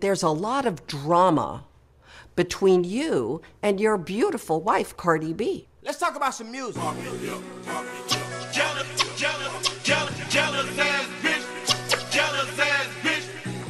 there's a lot of drama between you and your beautiful wife, Cardi B. Let's talk about some music. Jealous ass bitch. Jealous ass bitch.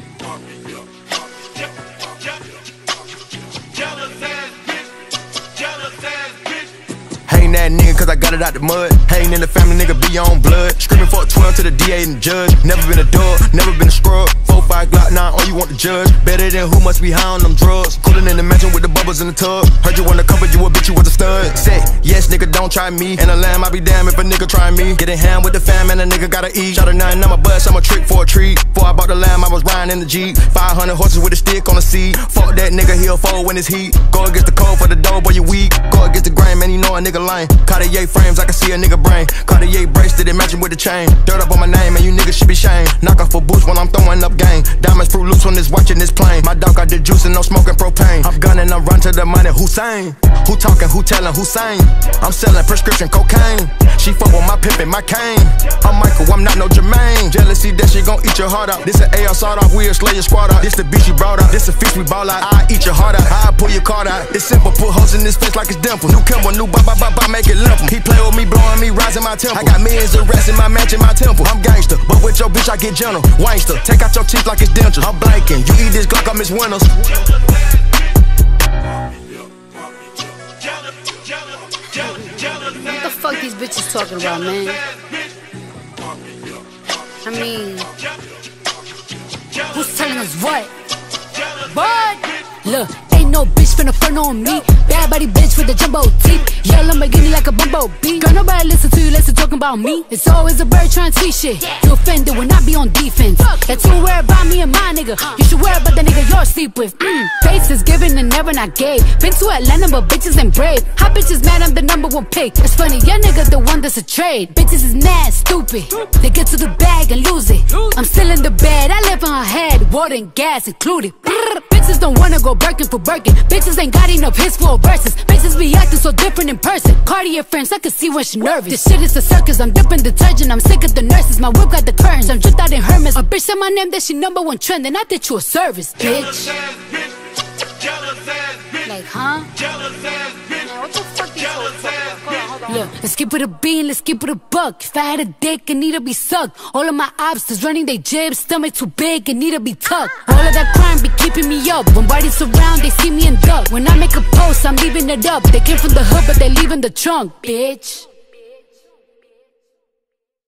Jealous ass bitch. Jealous ass bitch. Hating that nigga cause I got it out the mud. Hating in the family, nigga be on blood. Screaming for a 12 to the DA and the judge. Never been a dog, never been a scrub. 4-5 Glock 9, all you want to judge. Better than who must be high on them drugs. Coolin' in the mansion with the bubbles in the tub. Heard you wanna cover, you a bitch, you was a stud. Say, yes nigga, don't try me. And a lamb, I be damn if a nigga try me. Getting hand with the fam and a nigga gotta eat. Shot a 9, I'm a bust, I'm a trick for a treat. Before I bought the lamb, I was riding in the Jeep. 500 horses with a stick on the seat. Fuck that nigga, he'll fold when it's heat. Go against the cold for the dough, boy, you weak. Go against the grain, man, you know a nigga lame. Cartier frames, I can see a nigga brain. Cartier bracelet, it matching with the chain. Dirt up on my name, and you niggas should be shamed. Knock off a boost when I'm throwing up game. Diamonds fruit loose when it's watching this plane. My dog got the juice and no smoking propane. I'm gunning, I'm run to the money, Hussein. Who talking, who telling, who saying? I'm selling prescription cocaine. She fuck with my pimpin', my cane. I'm Michael, I'm not no Jermaine. Jealousy, that shit gon' eat your heart out. This an AR sawed off, we'll slay your squad out. This the bitch you brought out, this a fish we ball out. I eat your heart out, I pull your card out. It's simple, put holes in this face like it's dimple. New Kimber, new ba make it limp. He play with me, blowing me, rising my temple. I got millions of rats in my mansion, my temple. I'm gangster, but with your bitch I get gentle. Wangster, take out your teeth like it's dentures. I'm blanking, you eat this Glock, I miss Winters. What the fuck these bitches talking about, man? I mean, who's telling us what? What? Look, ain't no bitch finna front on me. Bad body bitch with the jumbo teeth. Yell Lamborghini like a bumblebee. Girl, nobody listen to you, listen talking about me. It's always a bird trying to teach shit. You offended when I be on defense. That you worry about me and my nigga. You should worry about the nigga you're asleep with. Faces given and never not gave. Been to Atlanta but bitches ain't brave. Hot bitches mad I'm the #1 pick. It's funny, your nigga the one that's a trade. Bitches is mad, stupid. They get to the bag and lose it. I'm still in the bed, I live on her head. Water and gas included. Bitches don't wanna go Birkin for Birkin. Bitches ain't got enough hits for verses. Bitches be acting so different in person. Cartier frames, I can see when she nervous. This shit is a circus, I'm dipping detergent. I'm sick of the nurses, my whip got the curtains. I'm dripped out in Hermes. A bitch said my name, that she #1 trend. And I did you a service, bitch. Like, huh? Man, what the fuck these hoes talking about? Hold on. Look, let's keep it a bean, let's keep it a buck. If I had a dick, it need to be sucked. All of my obstacles running they jibs, stomach too big, it need to be tucked. All of that crime be keeping me up. When bodies surround, they see me and duck. When I make a post, I'm leaving it up. They came from the hood, but they leaving the trunk, bitch.